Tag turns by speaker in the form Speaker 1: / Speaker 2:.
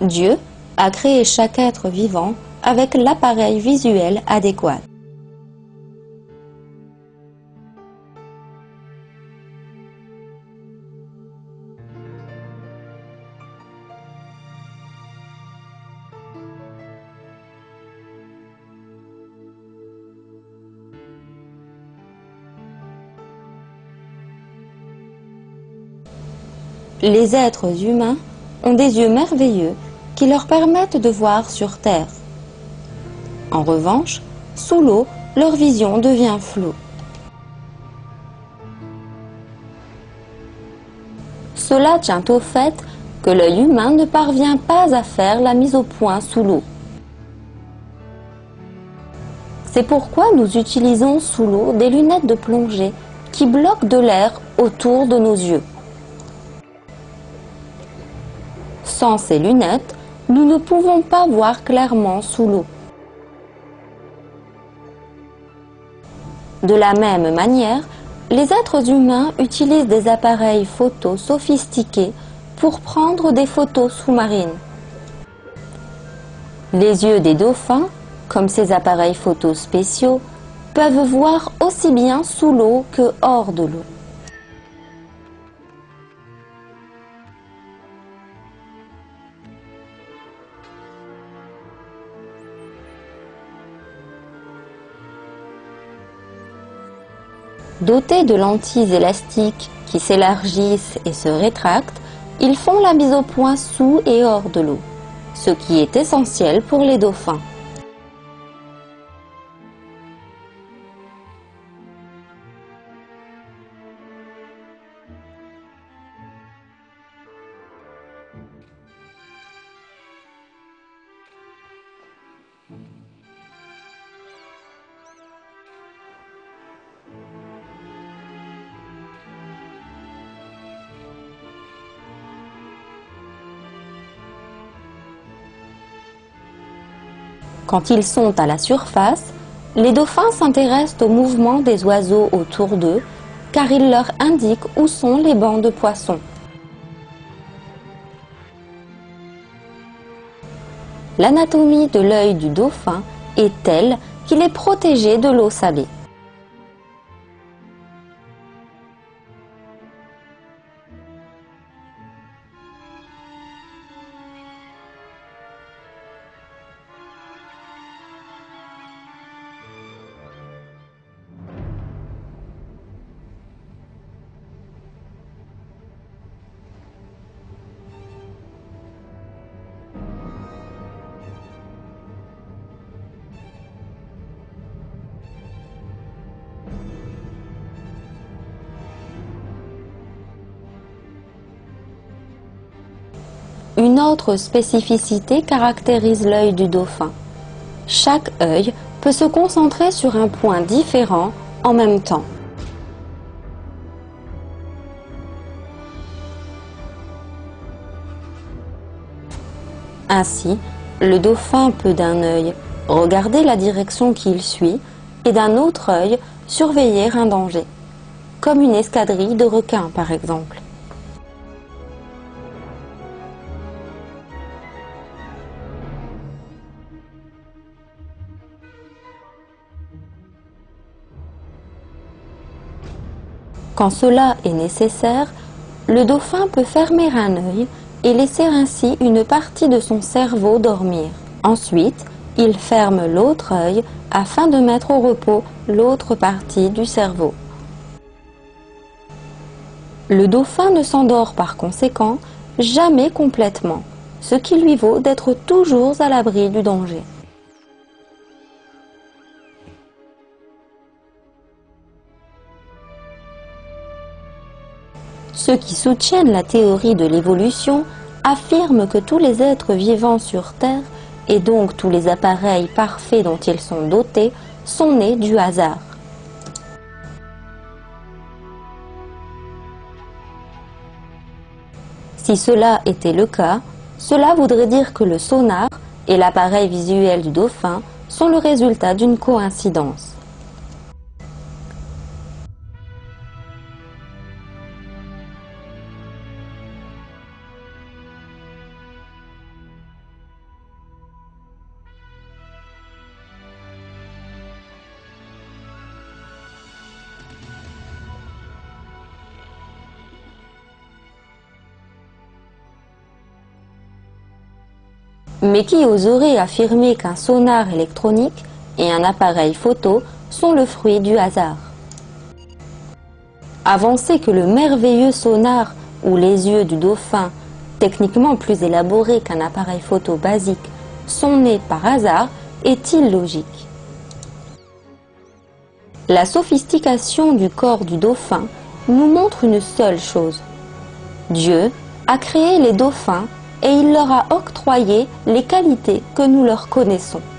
Speaker 1: Dieu a créé chaque être vivant avec l'appareil visuel adéquat. Les êtres humains ont des yeux merveilleux qui leur permettent de voir sur Terre. En revanche, sous l'eau, leur vision devient floue. Cela tient au fait que l'œil humain ne parvient pas à faire la mise au point sous l'eau. C'est pourquoi nous utilisons sous l'eau des lunettes de plongée qui bloquent de l'air autour de nos yeux. Sans ces lunettes, nous ne pouvons pas voir clairement sous l'eau. De la même manière, les êtres humains utilisent des appareils photo sophistiqués pour prendre des photos sous-marines. Les yeux des dauphins, comme ces appareils photo spéciaux, peuvent voir aussi bien sous l'eau que hors de l'eau. Dotés de lentilles élastiques qui s'élargissent et se rétractent, ils font la mise au point sous et hors de l'eau, ce qui est essentiel pour les dauphins. Quand ils sont à la surface, les dauphins s'intéressent au mouvement des oiseaux autour d'eux, car ils leur indiquent où sont les bancs de poissons. L'anatomie de l'œil du dauphin est telle qu'il est protégé de l'eau salée. Une autre spécificité caractérise l'œil du dauphin. Chaque œil peut se concentrer sur un point différent en même temps. Ainsi, le dauphin peut d'un œil regarder la direction qu'il suit et d'un autre œil surveiller un danger, comme une escadrille de requins par exemple. Quand cela est nécessaire, le dauphin peut fermer un œil et laisser ainsi une partie de son cerveau dormir. Ensuite, il ferme l'autre œil afin de mettre au repos l'autre partie du cerveau. Le dauphin ne s'endort par conséquent jamais complètement, ce qui lui vaut d'être toujours à l'abri du danger. Ceux qui soutiennent la théorie de l'évolution affirment que tous les êtres vivants sur Terre, et donc tous les appareils parfaits dont ils sont dotés, sont nés du hasard. Si cela était le cas, cela voudrait dire que le sonar et l'appareil visuel du dauphin sont le résultat d'une coïncidence. Mais qui oserait affirmer qu'un sonar électronique et un appareil photo sont le fruit du hasard? Avancer que le merveilleux sonar ou les yeux du dauphin, techniquement plus élaborés qu'un appareil photo basique, sont nés par hasard est illogique. La sophistication du corps du dauphin nous montre une seule chose. Dieu a créé les dauphins et il leur a octroyé les qualités que nous leur connaissons.